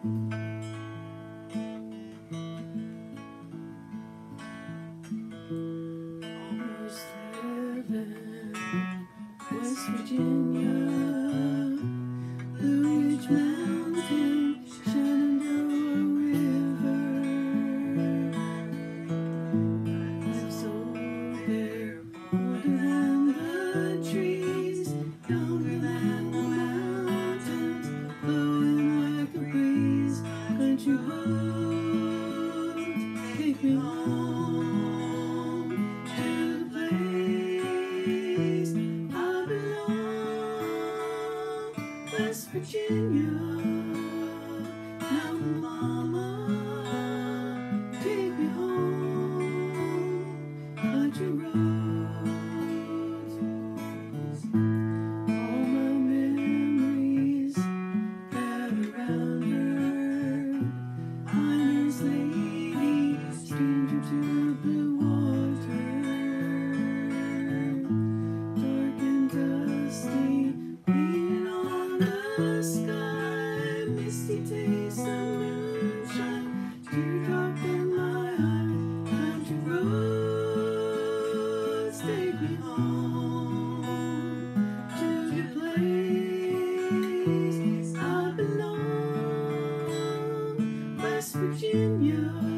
Almost heaven, West Virginia, Blue Ridge Mountain, Shenandoah River. Life's so bare, older than the trees, younger than the mountains, blowing like a breeze. Country roads, take me home to the place I belong. West Virginia, Mountain Mama, take me home. Country roads, all my memories gather round her. Iron's lady, stranger to blue water, dark and dusty, leaning on the sky, misty taste of moonshine, teardrop in my eye. Country roads, take me home to the place I belong. West Virginia.